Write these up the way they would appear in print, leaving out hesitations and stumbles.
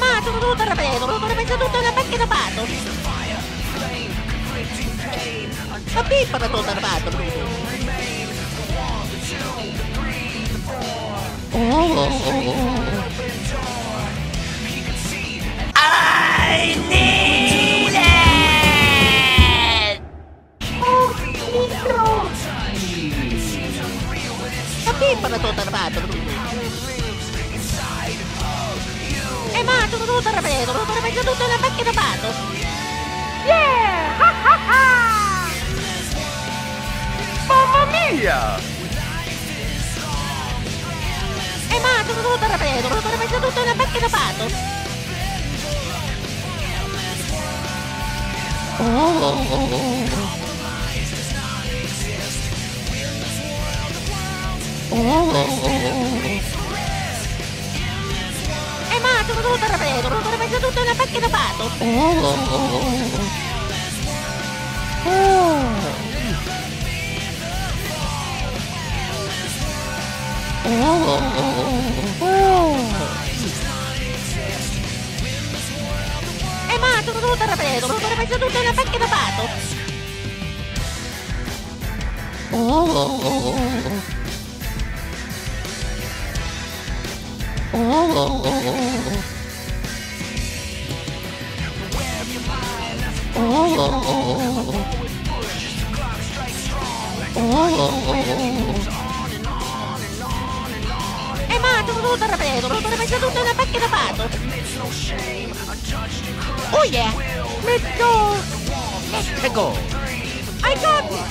ma sono tutto rapido, non ho messo tutto nella macchina pato. Ma pippa da tutto armato, Bruno. I need it! Oh, micro! Ma pippa da tutto armato, Bruno. Ma sono tutto rapido, non ho messo tutto nella macchina pato. Yeah! Ha ha ha! Mamma mia! Ma sono tutto rapido, non ho messo tutto nella macchina pato. Ma sono tutto rapido, non ho messo tutto nella macchina pato. Ma sono tutto rapido, non ho messo tutto nella macchina pato. Ma sono tutto rapido, non ho messo tutto nella macchina pato. Oh yeah! Let's go! Let's go! I got it!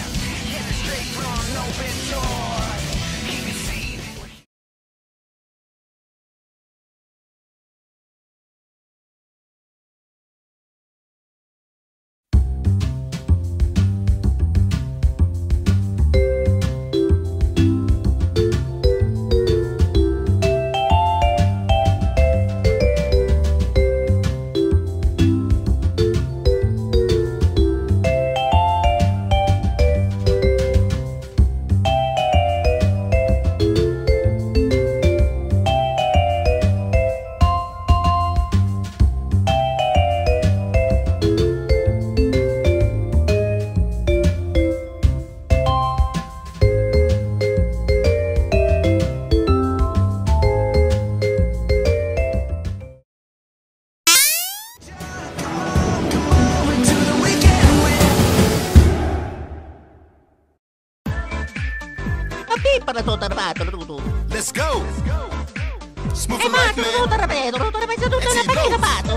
Let's go! Smooth for Ma life, sono man. tutto rapido, non ho messo tutto nella macchina pato.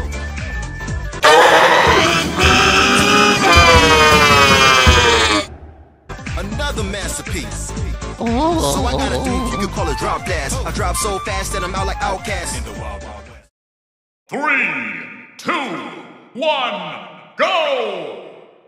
Another masterpiece. So I got a dude, you could call it drop dash. I drop so fast that I'm out like Outkast. 3, 2, 1, go!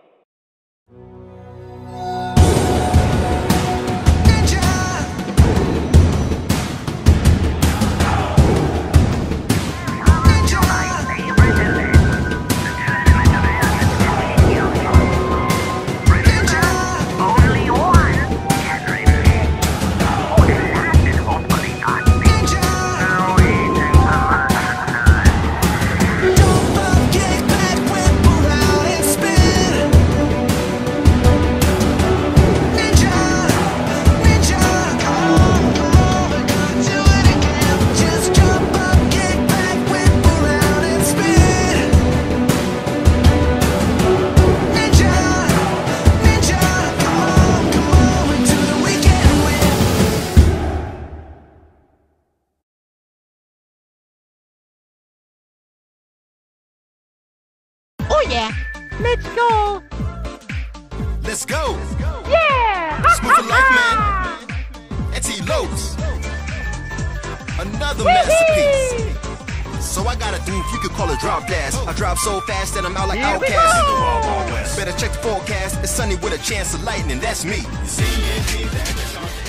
Oh yeah! Let's go! Let's go! Yeah! Smooth for life, man. NT Lowe's. Another masterpiece. So I got a dude, you could call it drop dash. I drop so fast that I'm out like Here we Outkast. go. Better check the forecast. It's sunny with a chance of lightning. That's me.